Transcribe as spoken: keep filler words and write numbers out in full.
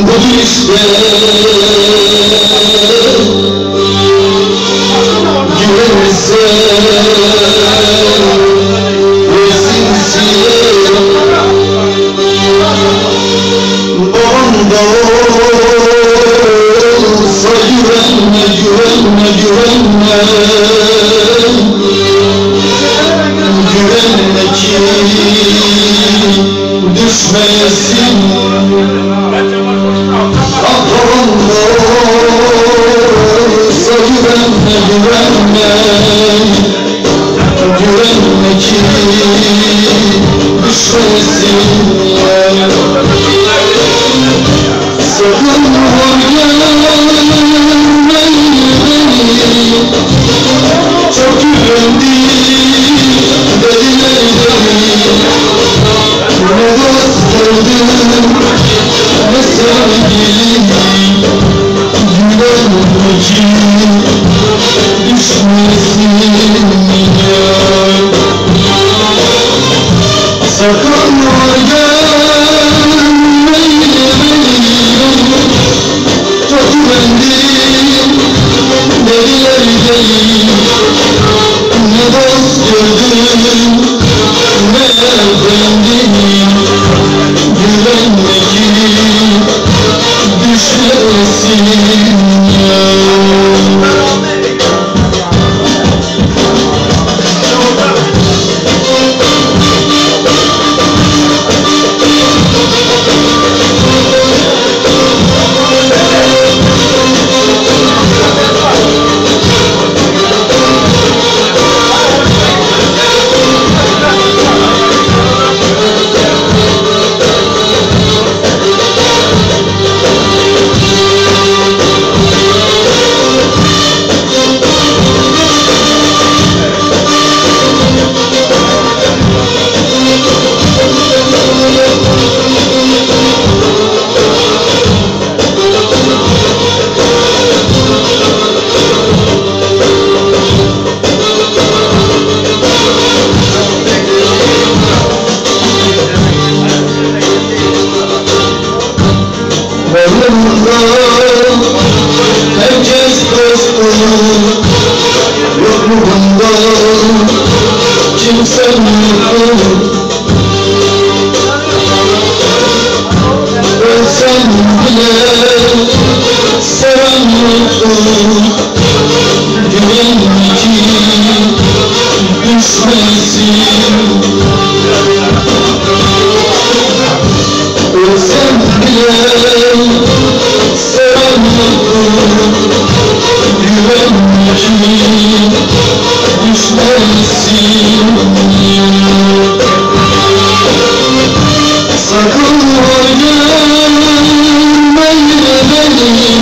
budur işte güvenirsen esinsiye babanda olsa güvenme güvenme güvenme güvenme ki düşmeyesin babanda olsa güvenme güvenme güvenme ki düşmeyesin sakın var gelmeyin çok güvendim dediler ne dost gördüm ne sevgilim güvenme ki düşmesin sakın var gelmeyin çok güvendim dediler değil ne dost gördüm ne efendim güvenme ki düşmesin herkes dostum yok mu bunda kimse yok ölsem bile seven yoktur güvenme ki düşmesin ölsem bile seven yoktur güvenme ki düşmesin sakın var gelmeyin beni